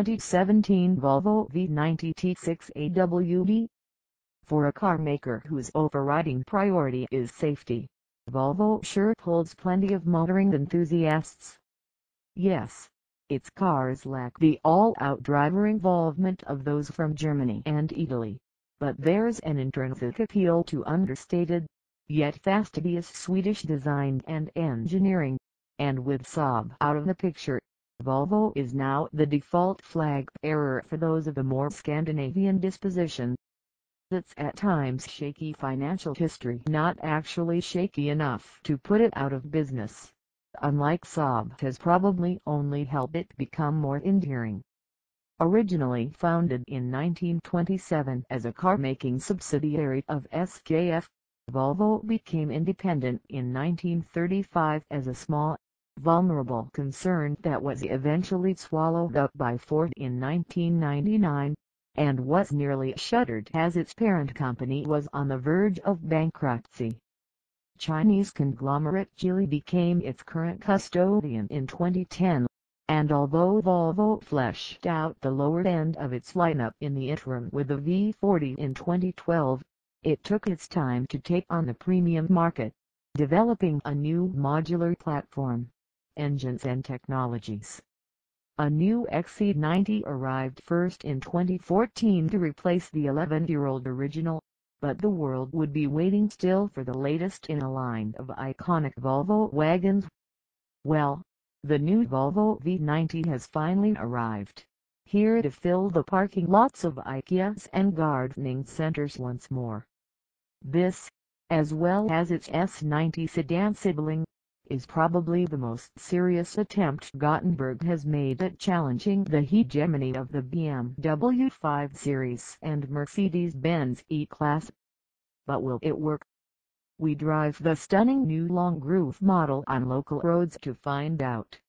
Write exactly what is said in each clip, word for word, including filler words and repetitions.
twenty seventeen Volvo V ninety T six A W D. For a car maker whose overriding priority is safety, Volvo sure holds plenty of motoring enthusiasts. Yes, its cars lack the all-out driver involvement of those from Germany and Italy, but there's an intrinsic appeal to understated, yet fastidious Swedish design and engineering, and with Saab out of the picture, Volvo is now the default flag bearer for those of a more Scandinavian disposition. Its at times shaky financial history not actually shaky enough to put it out of business, unlike Saab, has probably only helped it become more endearing. Originally founded in nineteen twenty-seven as a car-making subsidiary of S K F, Volvo became independent in nineteen thirty-five as a small, vulnerable concern that was eventually swallowed up by Ford in nineteen ninety-nine, and was nearly shuttered as its parent company was on the verge of bankruptcy. Chinese conglomerate Geely became its current custodian in twenty ten, and although Volvo fleshed out the lower end of its lineup in the interim with the V forty in twenty twelve, it took its time to take on the premium market, developing a new modular platform, engines and technologies. A new X C ninety arrived first in twenty fourteen to replace the eleven-year-old original, but the world would be waiting still for the latest in a line of iconic Volvo wagons. Well, the new Volvo V ninety has finally arrived, here to fill the parking lots of IKEAs and gardening centers once more. This, as well as its S ninety sedan sibling, is probably the most serious attempt Gothenburg has made at challenging the hegemony of the B M W five Series and Mercedes-Benz E-Class. But will it work? We drive the stunning new long groove model on local roads to find out.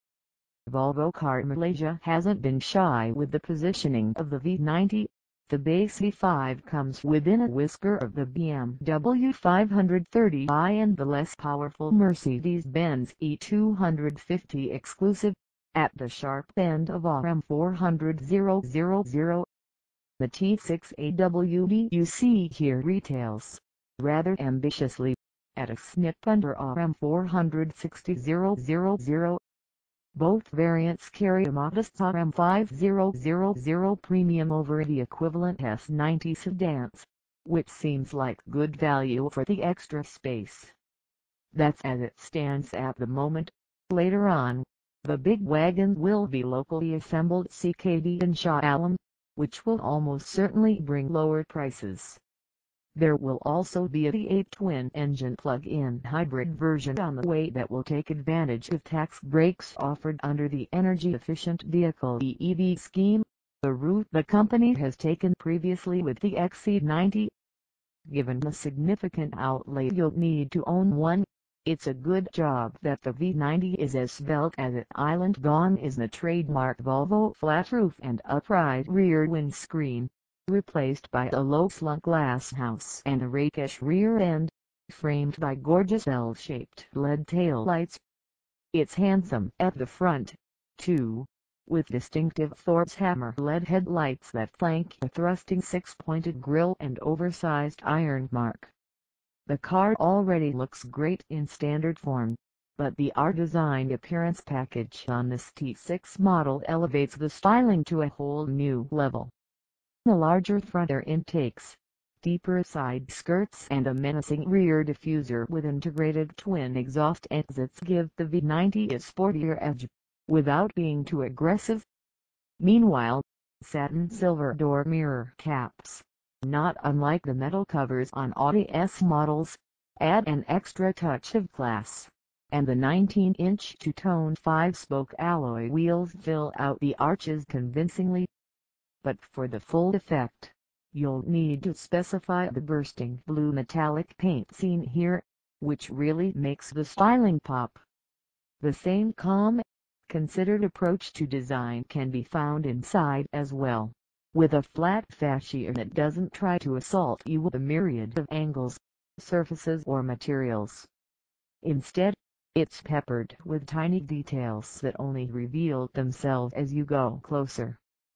Volvo Car Malaysia hasn't been shy with the positioning of the V ninety. The base V five comes within a whisker of the B M W five thirty i and the less powerful Mercedes-Benz E two fifty exclusive, at the sharp end of R M four hundred thousand. The T six A W D you see here retails, rather ambitiously, at a snip under R M four sixty thousand. Both variants carry a modest R M five hundred premium over the equivalent S ninety sedans, which seems like good value for the extra space. That's as it stands at the moment. Later on, the big wagon will be locally assembled C K D in Shah Alam, which will almost certainly bring lower prices. There will also be a V eight twin-engine plug-in hybrid version on the way that will take advantage of tax breaks offered under the Energy-Efficient Vehicle E E V scheme, the route the company has taken previously with the X C ninety. Given the significant outlay you'll need to own one, it's a good job that the V ninety is as svelte as its island. Gone is the trademark Volvo flat roof and upright rear windscreen, replaced by a low-slung glass house and a rakish rear end, framed by gorgeous L-shaped L E D taillights. It's handsome at the front, too, with distinctive Thor's hammer L E D headlights that flank a thrusting six-pointed grille and oversized iron mark. The car already looks great in standard form, but the R-Design appearance package on this T six model elevates the styling to a whole new level. The larger front air intakes, deeper side skirts and a menacing rear diffuser with integrated twin exhaust exits give the V ninety a sportier edge, without being too aggressive. Meanwhile, satin silver door mirror caps, not unlike the metal covers on Audi S models, add an extra touch of class, and the nineteen inch two-tone five-spoke alloy wheels fill out the arches convincingly. But for the full effect, you'll need to specify the bursting blue metallic paint seen here, which really makes the styling pop. The same calm, considered approach to design can be found inside as well, with a flat fascia that doesn't try to assault you with a myriad of angles, surfaces or materials. Instead, it's peppered with tiny details that only reveal themselves as you go closer.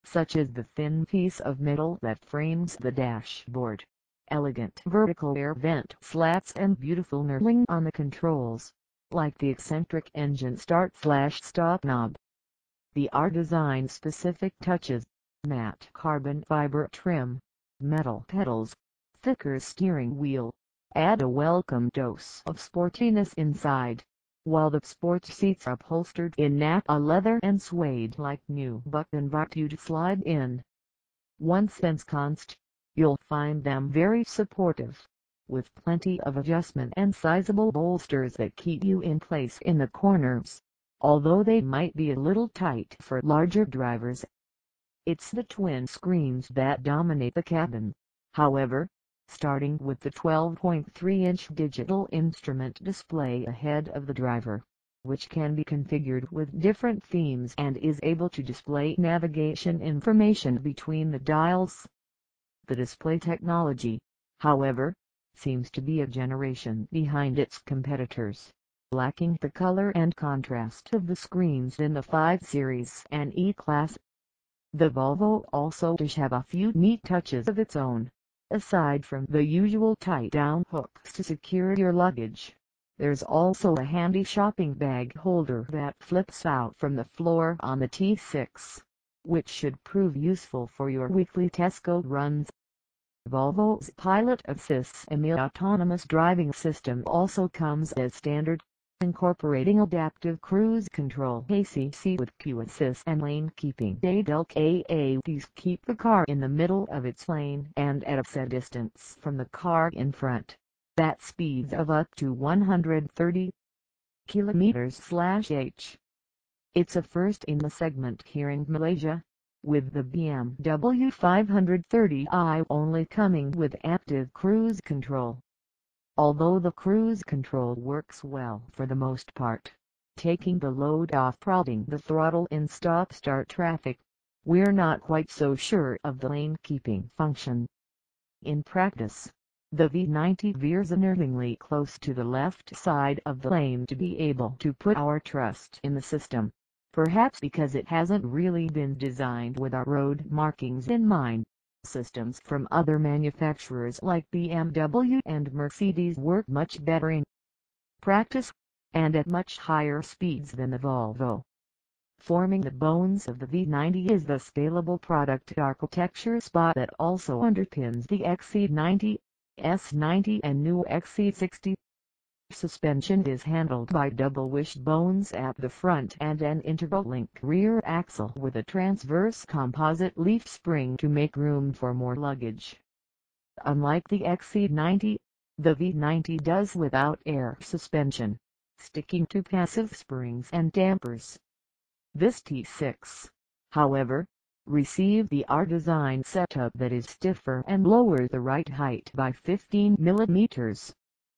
such as the thin piece of metal that frames the dashboard, elegant vertical air vent slats and beautiful knurling on the controls, like the eccentric engine start-slash-stop knob. The R-Design specific touches, matte carbon fiber trim, metal pedals, thicker steering wheel, add a welcome dose of sportiness inside, while the sports seats are upholstered in nappa leather and suede like new but invite you to slide in. Once ensconced, you'll find them very supportive, with plenty of adjustment and sizable bolsters that keep you in place in the corners, although they might be a little tight for larger drivers. It's the twin screens that dominate the cabin, however, starting with the twelve point three inch digital instrument display ahead of the driver, which can be configured with different themes and is able to display navigation information between the dials. The display technology, however, seems to be a generation behind its competitors, lacking the color and contrast of the screens in the five series and E-Class. The Volvo also does have a few neat touches of its own. Aside from the usual tie-down hooks to secure your luggage, there's also a handy shopping bag holder that flips out from the floor on the T six, which should prove useful for your weekly Tesco runs. Volvo's Pilot Assist semi-autonomous driving system also comes as standard, incorporating adaptive cruise control A C C with Q Assist and lane keeping. A D A Ds keep the car in the middle of its lane and at a set distance from the car in front. At speeds of up to one hundred thirty kilometers per hour. It's a first in the segment here in Malaysia, with the B M W five thirty i only coming with active cruise control. Although the cruise control works well for the most part, taking the load off prodding the throttle in stop-start traffic, we're not quite so sure of the lane-keeping function. In practice, the V ninety veers unerringly close to the left side of the lane to be able to put our trust in the system, perhaps because it hasn't really been designed with our road markings in mind. Systems from other manufacturers like B M W and Mercedes work much better in practice, and at much higher speeds than the Volvo. Forming the bones of the V ninety is the scalable product architecture spot that also underpins the X C ninety, S ninety and new X C sixty. Suspension is handled by double wishbones at the front and an integral-link rear axle with a transverse composite leaf spring to make room for more luggage. Unlike the X C ninety, the V ninety does without air suspension, sticking to passive springs and dampers. This T six, however, received the R-Design setup that is stiffer and lowers the ride height by fifteen millimeters.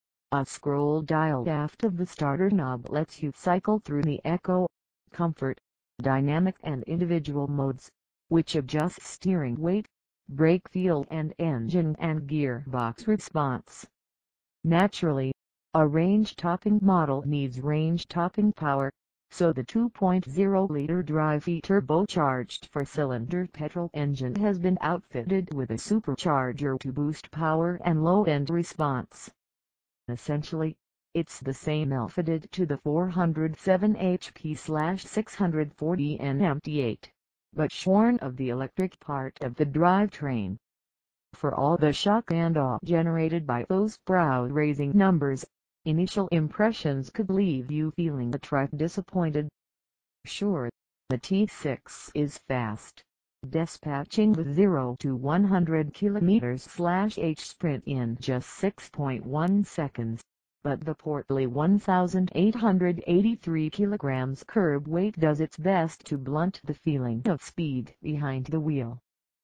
A scroll dial aft of the starter knob lets you cycle through the Eco, Comfort, Dynamic and individual modes, which adjust steering weight, brake feel and engine and gearbox response. Naturally, a range-topping model needs range-topping power, so the two point oh liter Drive-E turbocharged four-cylinder petrol engine has been outfitted with a supercharger to boost power and low-end response. Essentially, it's the same L fitted to the four hundred seven H P six forty N M T eight, but shorn of the electric part of the drivetrain. For all the shock and awe generated by those brow-raising numbers, initial impressions could leave you feeling a trifle disappointed. Sure, the T six is fast, dispatching with zero to one hundred kilometers per hour sprint in just six point one seconds, but the portly one thousand eight hundred eighty-three kilograms curb weight does its best to blunt the feeling of speed behind the wheel.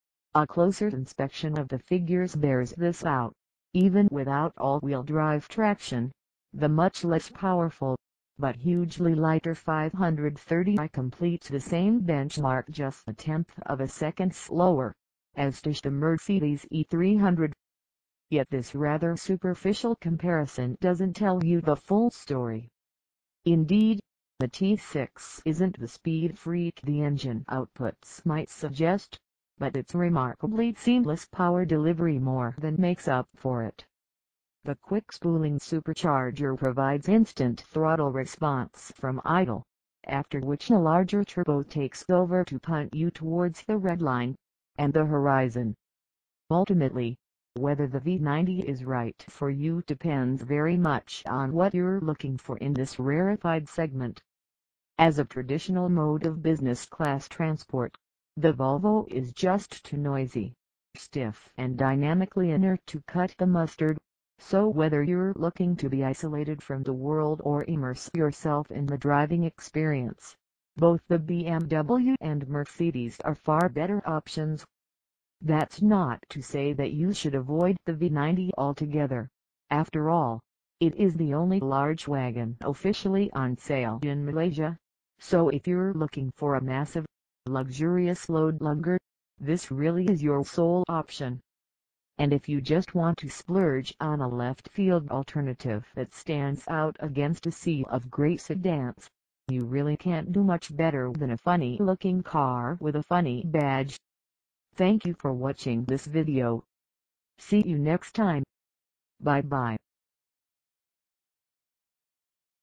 A closer inspection of the figures bears this out. Even without all-wheel drive traction, the much less powerful, but hugely lighter five thirty i completes the same benchmark just a tenth of a second slower, as does the Mercedes E three hundred. Yet this rather superficial comparison doesn't tell you the full story. Indeed, The T six isn't the speed freak the engine outputs might suggest, but its remarkably seamless power delivery more than makes up for it. The quick spooling supercharger provides instant throttle response from idle, after which a larger turbo takes over to punt you towards the red line and the horizon. Ultimately, whether the V ninety is right for you depends very much on what you're looking for in this rarefied segment. As a traditional mode of business class transport, the Volvo is just too noisy, stiff and dynamically inert to cut the mustard, so whether you're looking to be isolated from the world or immerse yourself in the driving experience, both the B M W and Mercedes are far better options. That's not to say that you should avoid the V ninety altogether. After all, it is the only large wagon officially on sale in Malaysia, so if you're looking for a massive, luxurious load lugger, this really is your sole option. And if you just want to splurge on a left-field alternative that stands out against a sea of great sedans, you really can't do much better than a funny-looking car with a funny badge. Thank you for watching this video. See you next time. Bye bye.